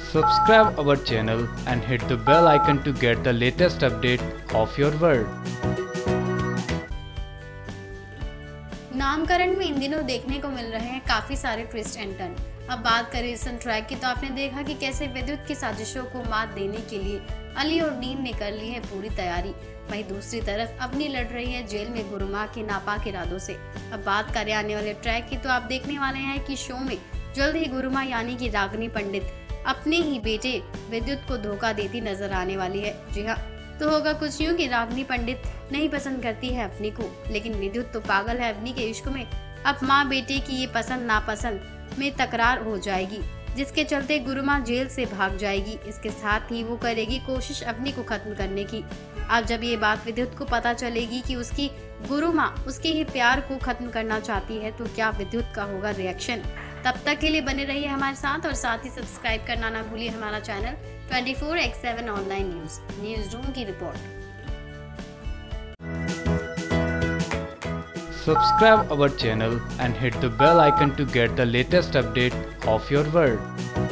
Subscribe our channel and hit the bell icon to get the latest update of your world. नामकरण में इन दिनों देखने को मिल रहे हैं काफी सारे ट्विस्ट एंड टर्न। अब बात करें रिसेंट ट्रैक की तो आपने देखा कि कैसे विद्युत की साजिशों को मात देने के लिए अली और नीम ने कर ली है पूरी तैयारी। वहीं दूसरी तरफ अवनी लड़ रही है जेल में गुरुमा के नापाक इरादों से। अब बात करें आने वाले ट्रैक की तो आप देखने वाले हैं कि शो में जल्द ही गुरुमा यानी कि रागिनी पंडित अपने ही बेटे विद्युत को धोखा देती नजर आने वाली है। जी हाँ, तो होगा कुछ यूँ कि रागिनी पंडित नहीं पसंद करती है अवनी को, लेकिन विद्युत तो पागल है अवनी के इश्क में। अब माँ बेटे की ये पसंद नापसंद में तकरार हो जाएगी, जिसके चलते गुरुमा जेल से भाग जाएगी। इसके साथ ही वो करेगी कोशिश अवनी को खत्म करने की। अब जब ये बात विद्युत को पता चलेगी कि उसकी गुरुमा उसके ही प्यार को खत्म करना चाहती है, तो क्या विद्युत का होगा रिएक्शन? तब तक के लिए बने रहिए हमारे साथ और साथ ही सब्सक्राइब करना ना भूलिए हमारा चैनल 24/7 ऑनलाइन न्यूज रूम की report. Subscribe our channel and hit the bell icon to get the latest update of your world.